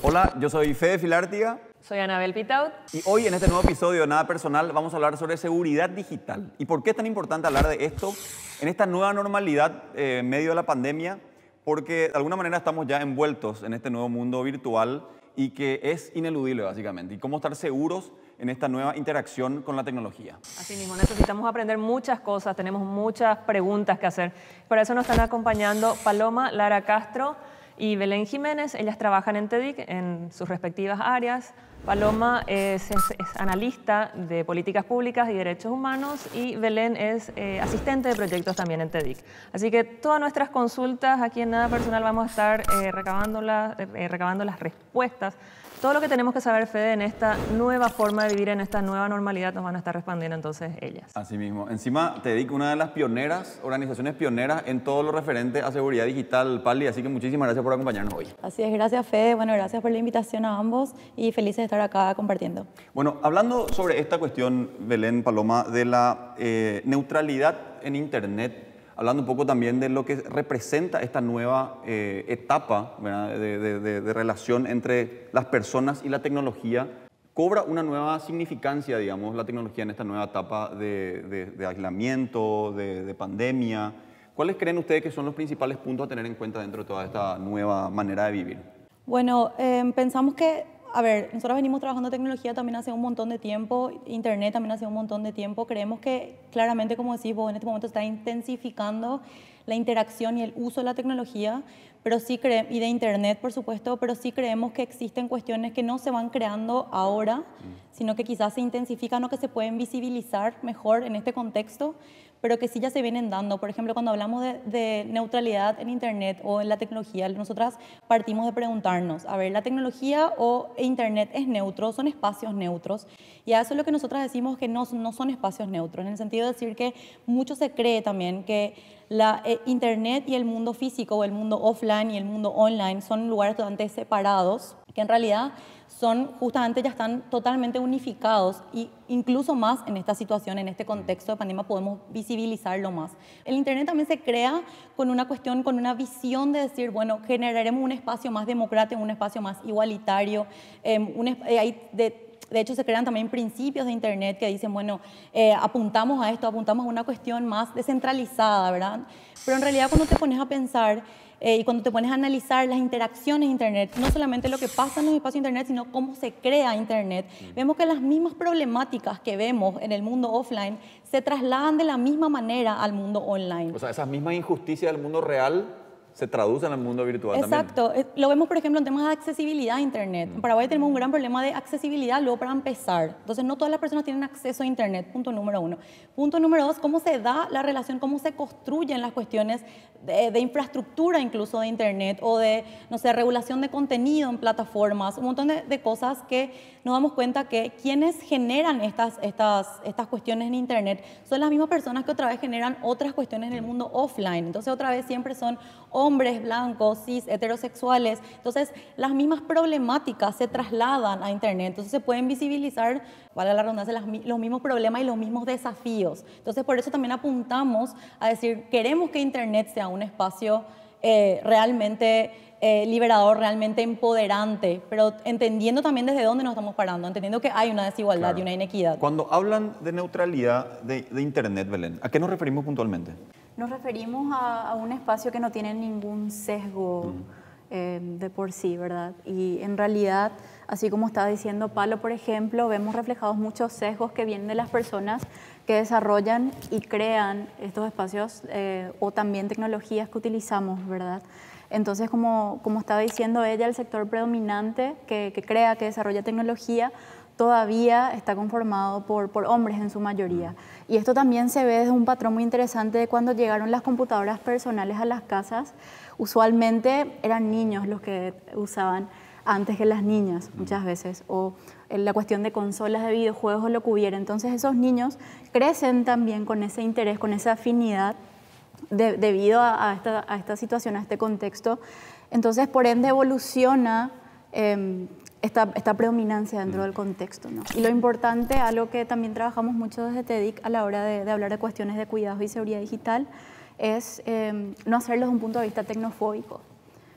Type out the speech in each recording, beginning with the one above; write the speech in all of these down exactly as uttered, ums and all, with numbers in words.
Hola, yo soy Fede Filártiga. Soy Anabel Pitaut. Y hoy en este nuevo episodio de Nada Personal vamos a hablar sobre seguridad digital. ¿Y por qué es tan importante hablar de esto en esta nueva normalidad eh, en medio de la pandemia? Porque de alguna manera estamos ya envueltos en este nuevo mundo virtual y que es ineludible básicamente. Y cómo estar seguros en esta nueva interacción con la tecnología. Así mismo, necesitamos aprender muchas cosas, tenemos muchas preguntas que hacer. Por eso nos están acompañando Paloma Lara Castro y Belén Jiménez. Ellas trabajan en TEDIC en sus respectivas áreas. Paloma es, es, es analista de políticas públicas y derechos humanos y Belén es eh, asistente de proyectos también en TEDIC. Así que todas nuestras consultas aquí en Nada Personal vamos a estar eh, recabando, la, eh, recabando las respuestas. Todo lo que tenemos que saber, Fede, en esta nueva forma de vivir, en esta nueva normalidad, nos van a estar respondiendo entonces ellas. Así mismo. Encima, TEDIC, una de las pioneras, organizaciones pioneras en todo lo referente a seguridad digital, Pali, así que muchísimas gracias por acompañarnos hoy. Así es, gracias Fede, bueno, gracias por la invitación a ambos y felices de estar acá compartiendo. Bueno, hablando sobre esta cuestión, Belén, Paloma, de la eh, neutralidad en Internet, hablando un poco también de lo que representa esta nueva eh, etapa de, de, de, de relación entre las personas y la tecnología, cobra una nueva significancia, digamos, la tecnología en esta nueva etapa de, de, de aislamiento, de, de pandemia. ¿Cuáles creen ustedes que son los principales puntos a tener en cuenta dentro de toda esta nueva manera de vivir? Bueno, eh, pensamos que, a ver, nosotros venimos trabajando tecnología también hace un montón de tiempo, Internet también hace un montón de tiempo. Creemos que claramente, como decís vos, en este momento está intensificando la interacción y el uso de la tecnología, pero sí cre y de Internet, por supuesto, pero sí creemos que existen cuestiones que no se van creando ahora, sino que quizás se intensifican o que se pueden visibilizar mejor en este contexto, pero que sí ya se vienen dando. Por ejemplo, cuando hablamos de, de neutralidad en Internet o en la tecnología, nosotras partimos de preguntarnos, a ver, ¿la tecnología o Internet es neutro? ¿Son espacios neutros? Y a eso es lo que nosotras decimos que no, no son espacios neutros, en el sentido de decir que mucho se cree también que la eh, Internet y el mundo físico o el mundo offline y el mundo online son lugares totalmente separados, que en realidad son justamente ya están totalmente unificados y incluso más en esta situación, en este contexto de pandemia podemos visibilizarlo más. El Internet también se crea con una cuestión, con una visión de decir, bueno, generaremos un espacio más democrático, un espacio más igualitario, eh, un, eh, hay de, De hecho, se crean también principios de Internet que dicen, bueno, eh, apuntamos a esto, apuntamos a una cuestión más descentralizada, ¿verdad? Pero en realidad cuando te pones a pensar eh, y cuando te pones a analizar las interacciones de Internet, no solamente lo que pasa en los espacios de Internet, sino cómo se crea Internet, mm. vemos que las mismas problemáticas que vemos en el mundo offline se trasladan de la misma manera al mundo online. O sea, esas mismas injusticias del mundo real se traducen al mundo virtual. Exacto. También. Lo vemos, por ejemplo, en temas de accesibilidad a Internet. En Paraguay tenemos un gran problema de accesibilidad, luego para empezar. Entonces, no todas las personas tienen acceso a Internet, punto número uno. Punto número dos, cómo se da la relación, cómo se construyen las cuestiones de, de infraestructura incluso de Internet o de, no sé, regulación de contenido en plataformas, un montón de, de cosas que nos damos cuenta que quienes generan estas, estas, estas cuestiones en Internet son las mismas personas que otra vez generan otras cuestiones en el mundo offline. Entonces, otra vez siempre son hombres blancos, cis, heterosexuales. Entonces, las mismas problemáticas se trasladan a Internet. Entonces, se pueden visibilizar, vale la redundancia, las, los mismos problemas y los mismos desafíos. Entonces, por eso también apuntamos a decir, queremos que Internet sea un espacio eh, realmente eh, liberador, realmente empoderante, pero entendiendo también desde dónde nos estamos parando, entendiendo que hay una desigualdad claro. y una inequidad. Cuando hablan de neutralidad de, de Internet, Belén, ¿a qué nos referimos puntualmente? Nos referimos a, a un espacio que no tiene ningún sesgo mm. eh, de por sí, ¿verdad? Y en realidad, así como estaba diciendo Palo, por ejemplo, vemos reflejados muchos sesgos que vienen de las personas que desarrollan y crean estos espacios eh, o también tecnologías que utilizamos, ¿verdad? Entonces, como, como estaba diciendo ella, el sector predominante que, que crea, que desarrolla tecnología, todavía está conformado por, por hombres en su mayoría. Y esto también se ve desde un patrón muy interesante de cuando llegaron las computadoras personales a las casas. Usualmente eran niños los que usaban antes que las niñas, muchas veces, o la cuestión de consolas de videojuegos o lo que hubiera. Entonces esos niños crecen también con ese interés, con esa afinidad de, debido a, a, esta, a esta situación, a este contexto. Entonces, por ende, evoluciona eh, esta, esta predominancia dentro del contexto, ¿no? Y lo importante, algo que también trabajamos mucho desde TEDIC a la hora de, de hablar de cuestiones de cuidados y seguridad digital, es eh, no hacerlo desde un punto de vista tecnofóbico.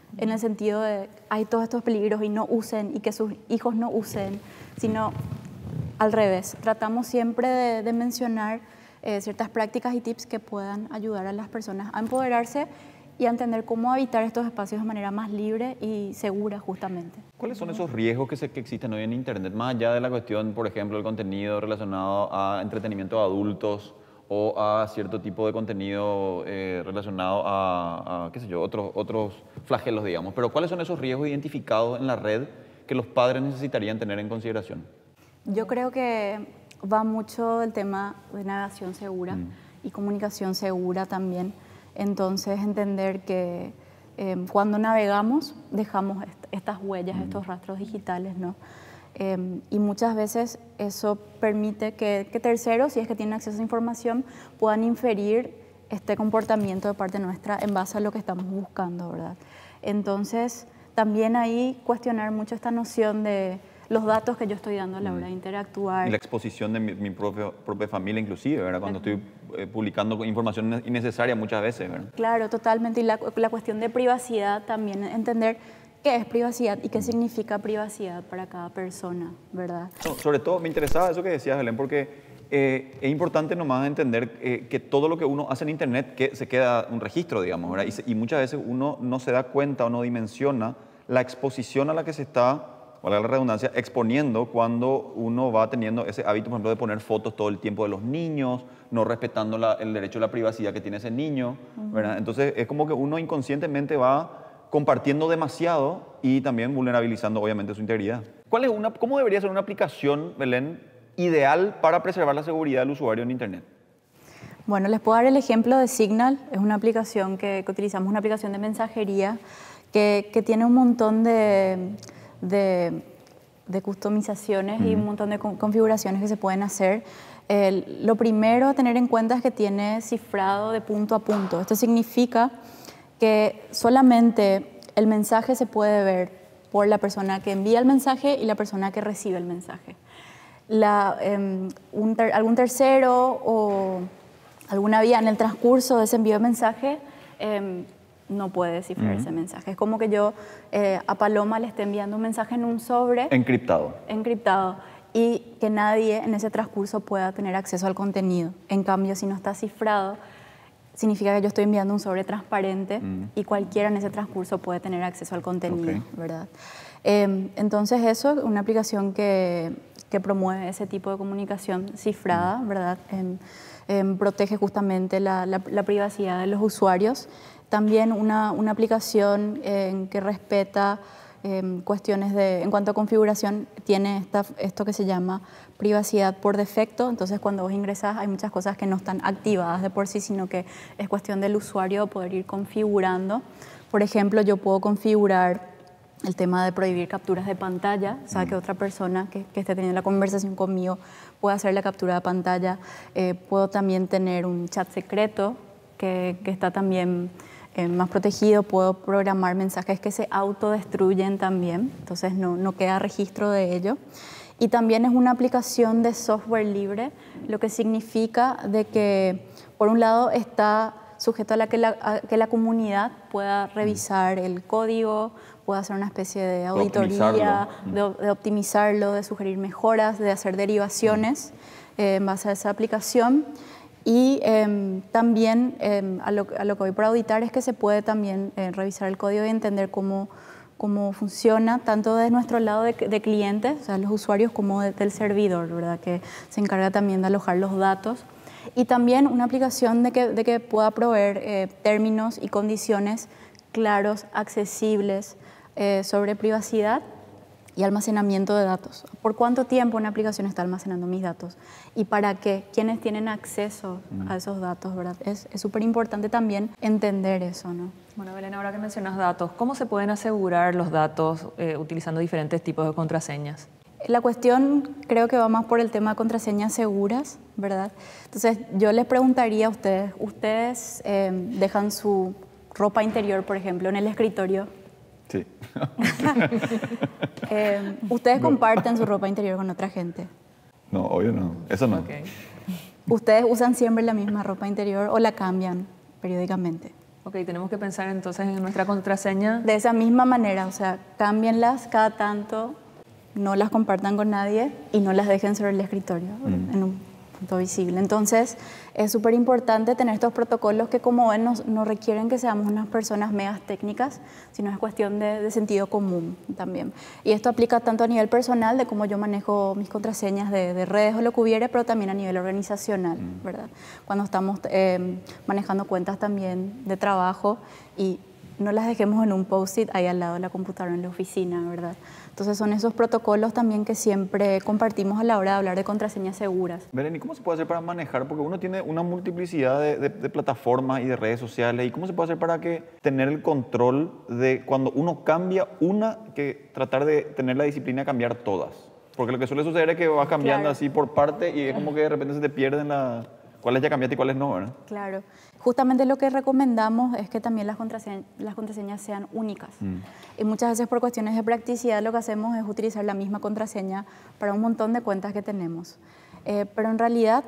en el sentido de hay todos estos peligros y no usen y que sus hijos no usen, sino al revés. Tratamos siempre de, de mencionar eh, ciertas prácticas y tips que puedan ayudar a las personas a empoderarse y a entender cómo habitar estos espacios de manera más libre y segura justamente. ¿Cuáles son esos riesgos que, se, que existen hoy en Internet? Más allá de la cuestión, por ejemplo, del contenido relacionado a entretenimiento de adultos o a cierto tipo de contenido eh, relacionado a, a, qué sé yo, otros, otros flagelos, digamos. Pero ¿cuáles son esos riesgos identificados en la red que los padres necesitarían tener en consideración? Yo creo que va mucho el tema de navegación segura mm. y comunicación segura también. Entonces, entender que eh, cuando navegamos dejamos est estas huellas, mm. estos rastros digitales, ¿no? Eh, y muchas veces eso permite que, que terceros, si es que tienen acceso a información, puedan inferir este comportamiento de parte nuestra en base a lo que estamos buscando, ¿verdad? Entonces, también ahí cuestionar mucho esta noción de los datos que yo estoy dando a la hora de interactuar. Y la exposición de mi, mi propio, propia familia inclusive, ¿verdad? Cuando estoy eh, publicando información innecesaria muchas veces, ¿verdad? Claro, totalmente. Y la, la cuestión de privacidad también, entender qué es privacidad y qué significa privacidad para cada persona, ¿verdad? No, sobre todo me interesaba eso que decías, Belén, porque eh, es importante nomás entender eh, que todo lo que uno hace en Internet que se queda un registro, digamos, ¿verdad? Y, se, y muchas veces uno no se da cuenta o no dimensiona la exposición a la que se está, valga la redundancia, exponiendo cuando uno va teniendo ese hábito, por ejemplo, de poner fotos todo el tiempo de los niños, no respetando la, el derecho a la privacidad que tiene ese niño, ¿verdad? Entonces es como que uno inconscientemente va compartiendo demasiado y también vulnerabilizando obviamente su integridad. ¿Cuál es una, ¿Cómo debería ser una aplicación, Belén, ideal para preservar la seguridad del usuario en Internet? Bueno, les puedo dar el ejemplo de Signal. Es una aplicación que, que utilizamos, una aplicación de mensajería que, que tiene un montón de, de, de customizaciones mm. y un montón de con, configuraciones que se pueden hacer. El, lo primero a tener en cuenta es que tiene cifrado de punto a punto. Esto significa que solamente el mensaje se puede ver por la persona que envía el mensaje y la persona que recibe el mensaje. La, eh, un ter, algún tercero o alguna vía en el transcurso de ese envío de mensaje eh, no puede descifrar uh-huh. ese mensaje. Es como que yo eh, a Paloma le esté enviando un mensaje en un sobre. Encriptado. Encriptado. Y que nadie en ese transcurso pueda tener acceso al contenido. En cambio, si no está cifrado, significa que yo estoy enviando un sobre transparente mm. y cualquiera en ese transcurso puede tener acceso al contenido, okay. ¿verdad? Eh, entonces eso es una aplicación que, que promueve ese tipo de comunicación cifrada, mm. ¿verdad? Eh, eh, protege justamente la, la, la privacidad de los usuarios. También una, una aplicación eh, que respeta eh, cuestiones de, en cuanto a configuración, tiene esta, esto que se llama privacidad por defecto. Entonces, cuando vos ingresás, hay muchas cosas que no están activadas de por sí, sino que es cuestión del usuario poder ir configurando. Por ejemplo, yo puedo configurar el tema de prohibir capturas de pantalla, o sea, que otra persona que, que esté teniendo la conversación conmigo pueda hacer la captura de pantalla. Eh, puedo también tener un chat secreto que, que está también eh, más protegido. Puedo programar mensajes que se autodestruyen también, entonces no, no queda registro de ello. Y también es una aplicación de software libre, lo que significa de que, por un lado, está sujeto a, la que, la, a que la comunidad pueda revisar el código, pueda hacer una especie de auditoría, de, de optimizarlo, de sugerir mejoras, de hacer derivaciones eh, en base a esa aplicación. Y eh, también eh, a, lo, a lo que voy por auditar es que se puede también eh, revisar el código y entender cómo cómo funciona tanto de nuestro lado de, de clientes, o sea, los usuarios, como de, del servidor, ¿verdad? Que se encarga también de alojar los datos. Y también una aplicación de que, de que pueda proveer eh, términos y condiciones claros, accesibles eh, sobre privacidad y almacenamiento de datos. ¿Por cuánto tiempo una aplicación está almacenando mis datos? ¿Y para qué? ¿Quiénes tienen acceso a esos datos, verdad? Es súper importante también entender eso, ¿no? Bueno, Belén, ahora que mencionas datos, ¿cómo se pueden asegurar los datos eh, utilizando diferentes tipos de contraseñas? La cuestión creo que va más por el tema de contraseñas seguras, ¿verdad? Entonces, yo les preguntaría a ustedes, ¿ustedes eh, dejan su ropa interior, por ejemplo, en el escritorio? Sí. eh, ¿Ustedes no. comparten su ropa interior con otra gente? No, obvio no. Eso no. Okay. ¿Ustedes usan siempre la misma ropa interior o la cambian periódicamente? Ok, tenemos que pensar entonces en nuestra contraseña. De esa misma manera, o sea, cámbienlas cada tanto, no las compartan con nadie y no las dejen sobre el escritorio, mm. en un punto visible. Entonces, es súper importante tener estos protocolos que, como ven, no, no requieren que seamos unas personas megas técnicas, sino es cuestión de, de sentido común también. Y esto aplica tanto a nivel personal, de cómo yo manejo mis contraseñas de, de redes o lo que hubiere, pero también a nivel organizacional, mm. ¿verdad? Cuando estamos eh, manejando cuentas también de trabajo y no las dejemos en un post-it ahí al lado de la computadora en la oficina, ¿verdad? Entonces son esos protocolos también que siempre compartimos a la hora de hablar de contraseñas seguras. Belén, ¿y cómo se puede hacer para manejar? Porque uno tiene una multiplicidad de, de, de plataformas y de redes sociales. ¿Y cómo se puede hacer para que tener el control de cuando uno cambia una, que tratar de tener la disciplina de cambiar todas? Porque lo que suele suceder es que vas cambiando claro. así por parte y es como que de repente se te pierden la, cuáles ya cambiaste y cuáles no, ¿verdad? Claro. Justamente lo que recomendamos es que también las contraseñas, las contraseñas sean únicas. Mm. Y muchas veces por cuestiones de practicidad lo que hacemos es utilizar la misma contraseña para un montón de cuentas que tenemos. Eh, pero en realidad,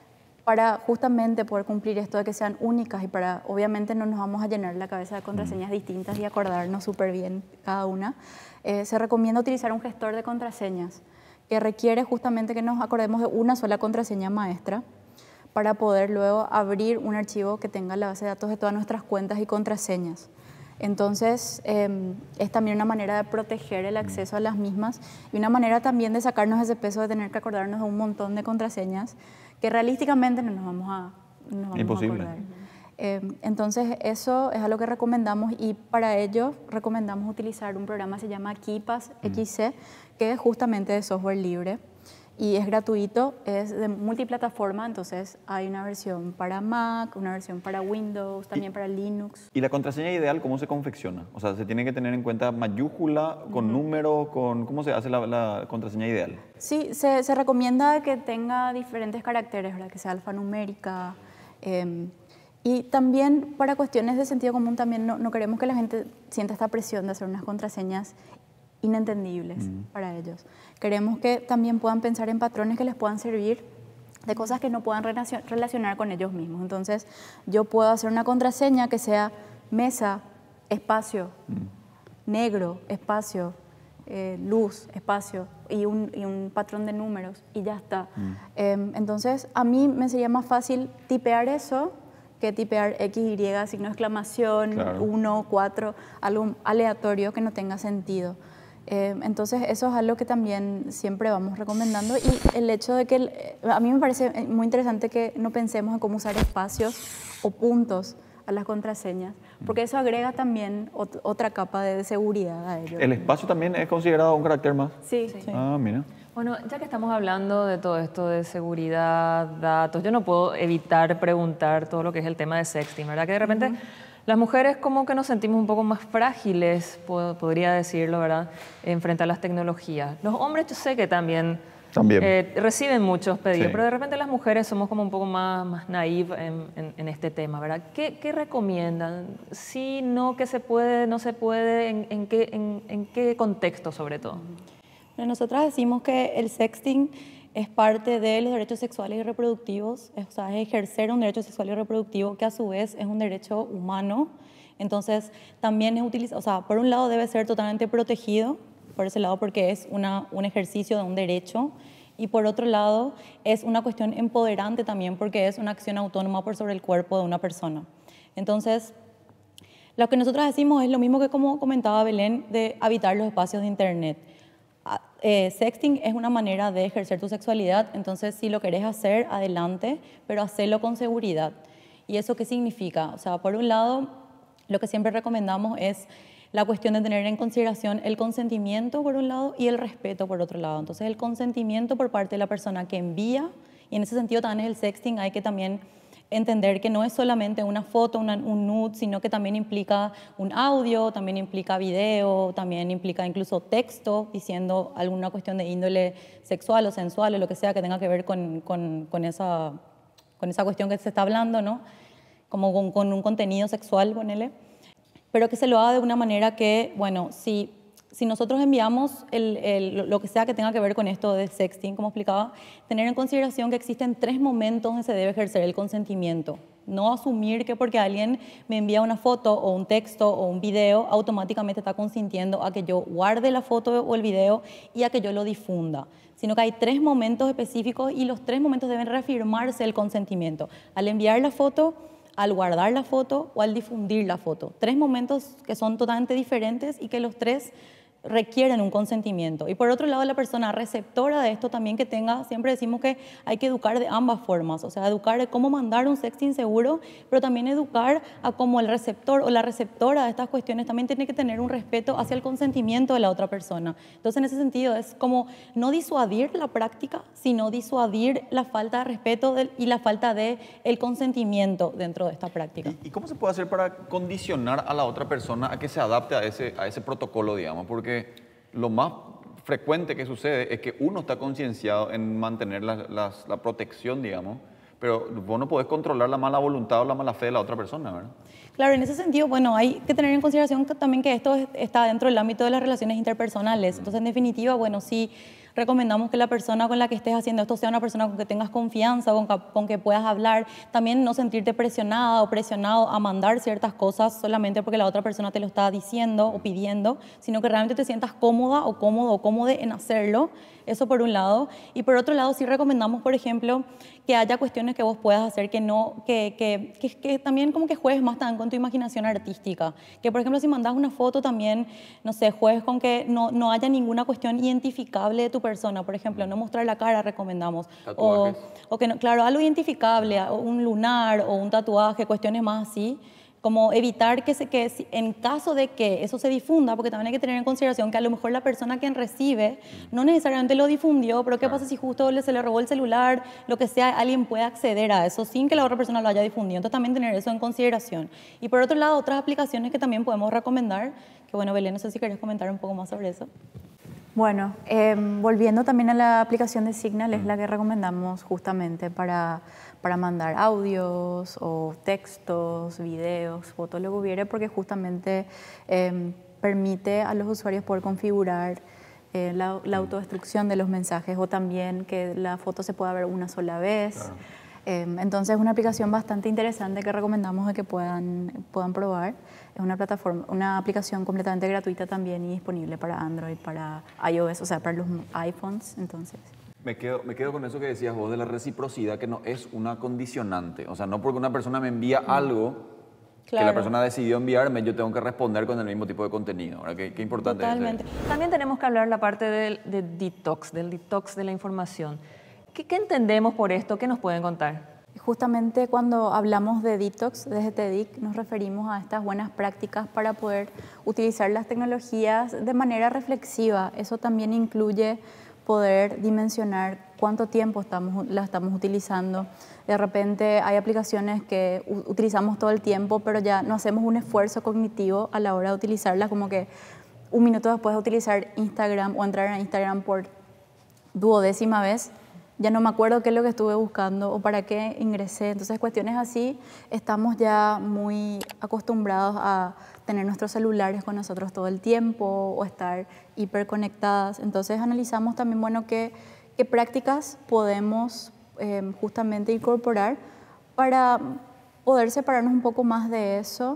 para justamente poder cumplir esto de que sean únicas y para, obviamente no nos vamos a llenar la cabeza de contraseñas mm. distintas y acordarnos súper bien cada una, eh, se recomienda utilizar un gestor de contraseñas que requiere justamente que nos acordemos de una sola contraseña maestra para poder luego abrir un archivo que tenga la base de datos de todas nuestras cuentas y contraseñas. Entonces, eh, es también una manera de proteger el acceso a las mismas y una manera también de sacarnos ese peso de tener que acordarnos de un montón de contraseñas que realísticamente no nos vamos a, no nos vamos Imposible. a acordar. Eh, entonces, eso es algo que recomendamos y para ello recomendamos utilizar un programa que se llama KeePass X C, que es justamente de software libre. Y es gratuito, es de multiplataforma, entonces hay una versión para Mac, una versión para Windows, también y, para Linux. ¿Y la contraseña ideal cómo se confecciona? O sea, ¿se tiene que tener en cuenta mayúscula, con uh-huh. número, con cómo se hace la, la contraseña ideal? Sí, se, se recomienda que tenga diferentes caracteres, ¿verdad? Que sea alfanumérica. Eh, y también para cuestiones de sentido común también no, no queremos que la gente sienta esta presión de hacer unas contraseñas inentendibles mm. para ellos. Queremos que también puedan pensar en patrones que les puedan servir de cosas que no puedan relacionar con ellos mismos. Entonces, yo puedo hacer una contraseña que sea mesa, espacio, mm. negro, espacio, eh, luz, espacio y un, y un patrón de números y ya está. Mm. Eh, entonces, a mí me sería más fácil tipear eso que tipear X, Y, signo de exclamación, claro. uno, cuatro, algo aleatorio que no tenga sentido. Eh, entonces eso es algo que también siempre vamos recomendando y el hecho de que, el, a mí me parece muy interesante que no pensemos en cómo usar espacios o puntos a las contraseñas, porque eso agrega también ot otra capa de seguridad a ello. ¿El espacio también es considerado un carácter más? Sí. sí. Ah, mira. Bueno, ya que estamos hablando de todo esto de seguridad, datos, yo no puedo evitar preguntar todo lo que es el tema de sexting, ¿verdad? Que de repente uh-huh. las mujeres como que nos sentimos un poco más frágiles, podría decirlo, ¿verdad? En frente a las tecnologías. Los hombres yo sé que también, también. Eh, reciben muchos pedidos, sí. pero de repente las mujeres somos como un poco más, más naive en, en, en este tema, ¿verdad? ¿Qué, qué recomiendan? Sí, no, qué se puede, no se puede, en, en, qué, en, en qué contexto sobre todo. Bueno, nosotras decimos que el sexting es parte de los derechos sexuales y reproductivos, o sea, es ejercer un derecho sexual y reproductivo que a su vez es un derecho humano. Entonces, también es utilizado, o sea, por un lado debe ser totalmente protegido, por ese lado porque es una, un ejercicio de un derecho, y por otro lado es una cuestión empoderante también porque es una acción autónoma por sobre el cuerpo de una persona. Entonces, lo que nosotros decimos es lo mismo que como comentaba Belén, de habitar los espacios de Internet. Eh, sexting es una manera de ejercer tu sexualidad, entonces si lo querés hacer, adelante, pero hacelo con seguridad. ¿Y eso qué significa? O sea, por un lado, lo que siempre recomendamos es la cuestión de tener en consideración el consentimiento por un lado y el respeto por otro lado. Entonces el consentimiento por parte de la persona que envía, y en ese sentido también el sexting hay que también entender que no es solamente una foto, una, un nude, sino que también implica un audio, también implica video, también implica incluso texto diciendo alguna cuestión de índole sexual o sensual o lo que sea que tenga que ver con, con, con, esa, con esa cuestión que se está hablando, ¿no? Como con, con un contenido sexual, ponele. Pero que se lo haga de una manera que, bueno, si, si nosotros enviamos el, el, lo que sea que tenga que ver con esto de sexting, como explicaba, tener en consideración que existen tres momentos donde se debe ejercer el consentimiento. No asumir que porque alguien me envía una foto o un texto o un video, automáticamente está consintiendo a que yo guarde la foto o el video y a que yo lo difunda. Sino que hay tres momentos específicos y los tres momentos deben reafirmarse el consentimiento. Al enviar la foto, al guardar la foto o al difundir la foto. Tres momentos que son totalmente diferentes y que los tres requieren un consentimiento. Y por otro lado, la persona receptora de esto también que tenga, siempre decimos que hay que educar de ambas formas, o sea, educar de cómo mandar un sexting seguro, pero también educar a cómo el receptor o la receptora de estas cuestiones también tiene que tener un respeto hacia el consentimiento de la otra persona. Entonces, en ese sentido, es como no disuadir la práctica, sino disuadir la falta de respeto del, y la falta de el consentimiento dentro de esta práctica. ¿Y, ¿Y cómo se puede hacer para condicionar a la otra persona a que se adapte a ese, a ese protocolo, digamos? Porque lo más frecuente que sucede es que uno está concienciado en mantener la, la, la protección, digamos, pero vos no podés controlar la mala voluntad o la mala fe de la otra persona, ¿verdad? Claro, en ese sentido, bueno, hay que tener en consideración que también que esto está dentro del ámbito de las relaciones interpersonales. Entonces, en definitiva, bueno, sí recomendamos que la persona con la que estés haciendo esto sea una persona con que tengas confianza, con que, con que puedas hablar. También no sentirte presionada o presionado a mandar ciertas cosas solamente porque la otra persona te lo está diciendo o pidiendo, sino que realmente te sientas cómoda o cómodo o cómodo en hacerlo. Eso por un lado. Y por otro lado, sí recomendamos, por ejemplo, que haya cuestiones que vos puedas hacer que no, que, que, que, que también como que juegues más también con tu imaginación artística. Que, por ejemplo, si mandas una foto también, no sé, juegues con que no, no haya ninguna cuestión identificable de tu persona. Por ejemplo, no mostrar la cara, recomendamos. O, o que, no, claro, algo identificable, o un lunar o un tatuaje, cuestiones más así. Como evitar que, se, que en caso de que eso se difunda, porque también hay que tener en consideración que a lo mejor la persona que recibe no necesariamente lo difundió, pero ¿qué pasa si justo se le robó el celular, lo que sea, alguien puede acceder a eso sin que la otra persona lo haya difundido? Entonces también tener eso en consideración. Y por otro lado, otras aplicaciones que también podemos recomendar, que bueno, Belén, no sé si querés comentar un poco más sobre eso. Bueno, eh, volviendo también a la aplicación de Signal, es la que recomendamos justamente para, para mandar audios o textos, videos, fotos, lo que hubiere, porque justamente eh, permite a los usuarios poder configurar eh, la, la autodestrucción de los mensajes o también que la foto se pueda ver una sola vez. Claro. Eh, entonces es una aplicación bastante interesante que recomendamos de que puedan, puedan probar. Es una plataforma, una aplicación completamente gratuita también y disponible para Android, para iOS, o sea, para los iPhones, entonces. Me quedo, me quedo con eso que decías vos de la reciprocidad, que no es una condicionante. O sea, no porque una persona me envía mm. algo claro. que la persona decidió enviarme, yo tengo que responder con el mismo tipo de contenido. Ahora, qué, qué importante Totalmente. es. También tenemos que hablar la parte del de detox, del detox de la información. ¿Qué, ¿Qué entendemos por esto? ¿Qué nos pueden contar? Justamente cuando hablamos de detox desde T E D I C nos referimos a estas buenas prácticas para poder utilizar las tecnologías de manera reflexiva. Eso también incluye poder dimensionar cuánto tiempo estamos, la estamos utilizando. De repente hay aplicaciones que utilizamos todo el tiempo, pero ya no hacemos un esfuerzo cognitivo a la hora de utilizarlas, como que un minuto después de utilizar Instagram o entrar a Instagram por duodécima vez, ya no me acuerdo qué es lo que estuve buscando o para qué ingresé. Entonces, cuestiones así, estamos ya muy acostumbrados a tener nuestros celulares con nosotros todo el tiempo o estar hiperconectadas. Entonces, analizamos también, bueno, qué, qué prácticas podemos eh, justamente incorporar para poder separarnos un poco más de eso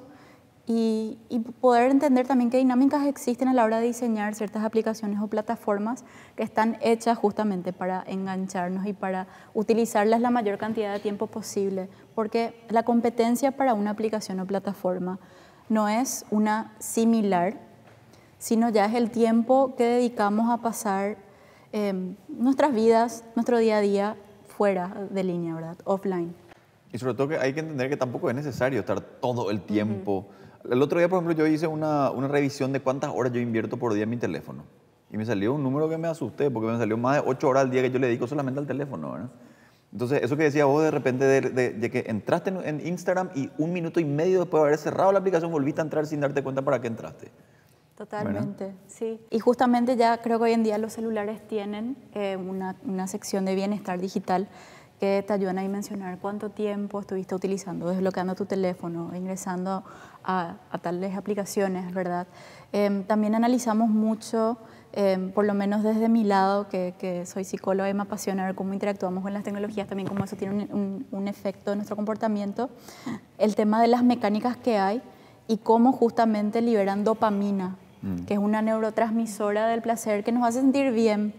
y, y poder entender también qué dinámicas existen a la hora de diseñar ciertas aplicaciones o plataformas que están hechas justamente para engancharnos y para utilizarlas la mayor cantidad de tiempo posible, porque la competencia para una aplicación o plataforma no es una similar, sino ya es el tiempo que dedicamos a pasar eh, nuestras vidas, nuestro día a día fuera de línea, ¿verdad? Offline. Y sobre todo que hay que entender que tampoco es necesario estar todo el tiempo. Uh-huh. El otro día, por ejemplo, yo hice una, una revisión de cuántas horas yo invierto por día en mi teléfono. Y me salió un número que me asusté, porque me salió más de ocho horas al día que yo le dedico solamente al teléfono, ¿verdad? Entonces, eso que decía vos de repente, de, de, de que entraste en, en Instagram y un minuto y medio después de haber cerrado la aplicación, volviste a entrar sin darte cuenta para qué entraste. Totalmente, ¿verdad? Sí. Y justamente ya creo que hoy en día los celulares tienen eh, una, una sección de bienestar digital que te ayudan a dimensionar cuánto tiempo estuviste utilizando, desbloqueando tu teléfono, ingresando a, a tales aplicaciones, ¿verdad? Eh, también analizamos mucho, eh, por lo menos desde mi lado, que, que soy psicóloga y me apasiona ver cómo interactuamos con las tecnologías, también cómo eso tiene un, un, un efecto en nuestro comportamiento, el tema de las mecánicas que hay y cómo justamente liberan dopamina, mm. que es una neurotransmisora del placer que nos hace sentir bien.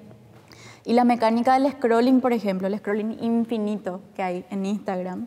Y la mecánica del scrolling, por ejemplo, el scrolling infinito que hay en Instagram,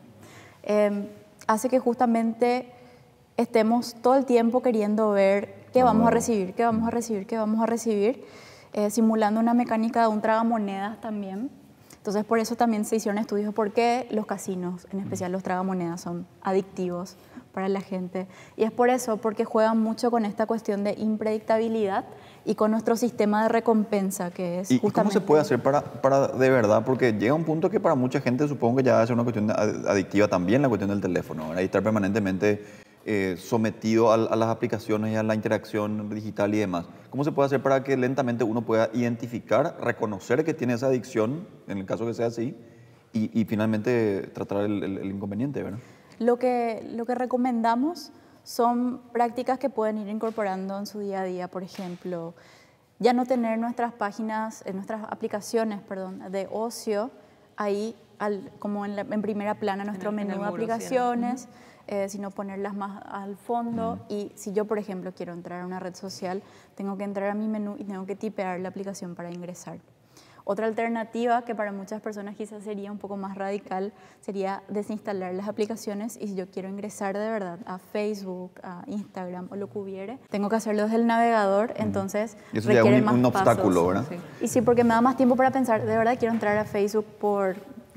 eh, hace que justamente estemos todo el tiempo queriendo ver qué vamos a recibir, qué vamos a recibir, qué vamos a recibir, eh, simulando una mecánica de un tragamonedas también. Entonces, por eso también se hicieron estudios por qué los casinos, en especial los tragamonedas, son adictivos para la gente. Y es por eso, porque juegan mucho con esta cuestión de impredictabilidad y con nuestro sistema de recompensa, que es ¿Y justamente... cómo se puede hacer para, para de verdad? Porque llega un punto que para mucha gente supongo que ya va a ser una cuestión adictiva también la cuestión del teléfono, ¿verdad? Y estar permanentemente eh, sometido a, a las aplicaciones y a la interacción digital y demás. ¿Cómo se puede hacer para que lentamente uno pueda identificar, reconocer que tiene esa adicción, en el caso que sea así, y, y finalmente tratar el, el, el inconveniente, ¿verdad? Lo que, lo que recomendamos son prácticas que pueden ir incorporando en su día a día. Por ejemplo, ya no tener nuestras páginas, nuestras aplicaciones, perdón, de ocio ahí al, como en, la, en primera plana nuestro en el, menú en de muro, aplicaciones, sí, eh, sino ponerlas más al fondo. Mm. Y si yo, por ejemplo, quiero entrar a una red social, tengo que entrar a mi menú y tengo que tipear la aplicación para ingresar. Otra alternativa que para muchas personas quizás sería un poco más radical sería desinstalar las aplicaciones, y si yo quiero ingresar de verdad a Facebook, a Instagram o lo que hubiere, tengo que hacerlo desde el navegador, entonces y eso requiere ya es un, más un obstáculo, pasos. ¿verdad? Sí. Y sí, porque me da más tiempo para pensar, de verdad quiero entrar a Facebook por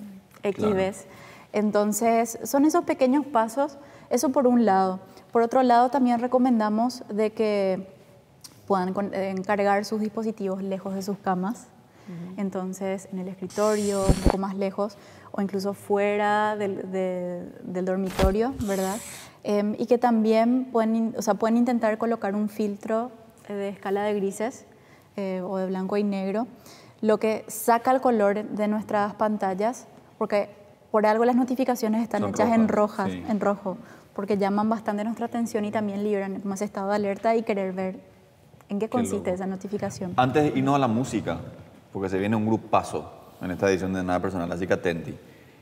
X Claro. vez. Entonces son esos pequeños pasos, eso por un lado. Por otro lado, también recomendamos de que puedan encargar sus dispositivos lejos de sus camas. Uh-huh. Entonces, en el escritorio, un poco más lejos, o incluso fuera del, de, del dormitorio, ¿verdad? Eh, y que también pueden, o sea, pueden intentar colocar un filtro de escala de grises eh, o de blanco y negro, lo que saca el color de nuestras pantallas, porque por algo las notificaciones están Son hechas rojas, en rojas, sí. en rojo, porque llaman bastante nuestra atención y también liberan como ese estado de alerta y querer ver en qué consiste esa notificación. Antes de irnos a la música, porque se viene un grupazo en esta edición de Nada Personal, así que atenti.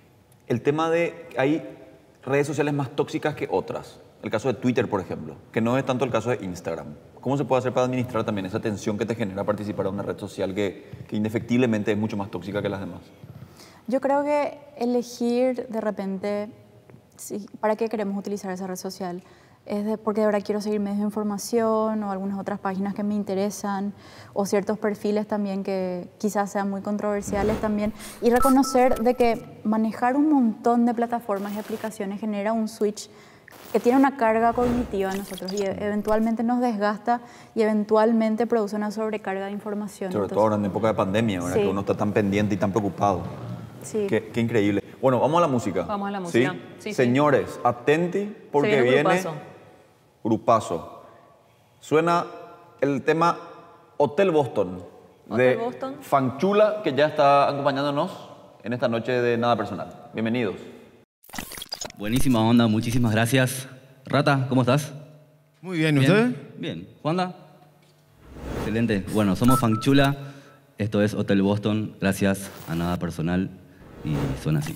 El tema de, hay redes sociales más tóxicas que otras. El caso de Twitter, por ejemplo, que no es tanto el caso de Instagram. ¿Cómo se puede hacer para administrar también esa tensión que te genera participar en una red social que, que indefectiblemente es mucho más tóxica que las demás? Yo creo que elegir de repente, sí, ¿para qué queremos utilizar esa red social? Es de, porque de verdad quiero seguir medios de información o algunas otras páginas que me interesan, o ciertos perfiles también que quizás sean muy controversiales también, y reconocer de que manejar un montón de plataformas y aplicaciones genera un switch que tiene una carga cognitiva en nosotros y eventualmente nos desgasta y eventualmente produce una sobrecarga de información. Sobre Entonces, todo ahora en época de pandemia, ¿verdad? Sí. Que uno está tan pendiente y tan preocupado. Sí. Qué, qué increíble. Bueno, vamos a la música. Vamos a la música. ¿Sí? Sí, sí. Señores, atenti porque Se viene un viene grupazo. grupazo. Suena el tema Hotel Boston de Hotel Boston. Fanchula, que ya está acompañándonos en esta noche de Nada Personal. Bienvenidos. Buenísima onda, muchísimas gracias. Rata, ¿cómo estás? Muy bien, ¿usted? Bien. ¿Juanda? Excelente. Bueno, somos Fanchula, esto es Hotel Boston, gracias a Nada Personal, y suena así.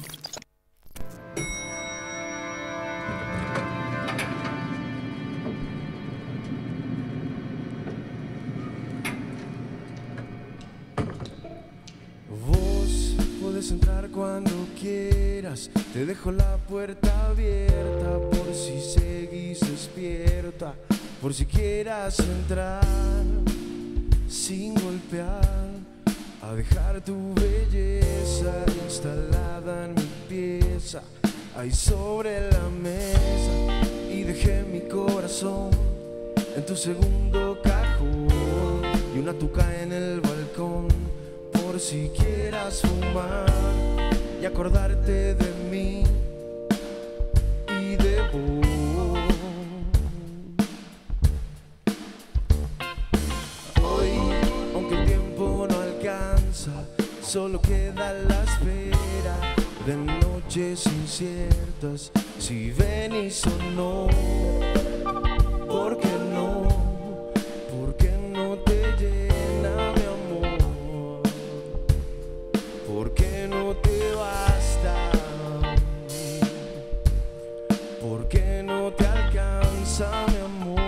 Vos podés entrar cuando quieras, te dejo la puerta abierta por si seguís despierta, por si quieras entrar sin golpear, a dejar tu belleza instalada en mi pieza, ahí sobre la mesa, y dejé mi corazón en tu segundo cajón y una tuca en el balcón, por si quieras fumar y acordarte de mí y de vos. Hoy, aunque el tiempo no alcanza, solo queda la espera de noches inciertas, si venís o no. ¿Por qué no? ¿Por qué no te llena mi amor? ¿Por qué no te basta? ¿Por qué no te alcanza mi amor?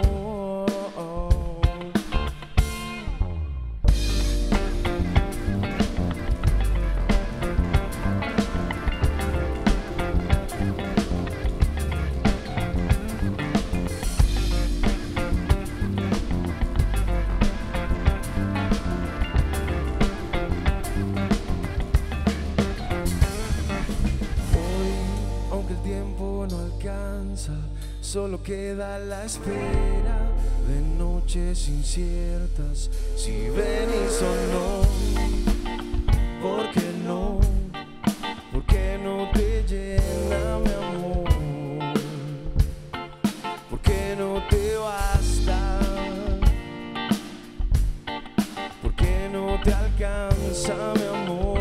Solo queda la espera de noches inciertas, si venís o no. ¿Por qué no? ¿Por qué no te llena mi amor? ¿Por qué no te basta? ¿Por qué no te alcanza mi amor?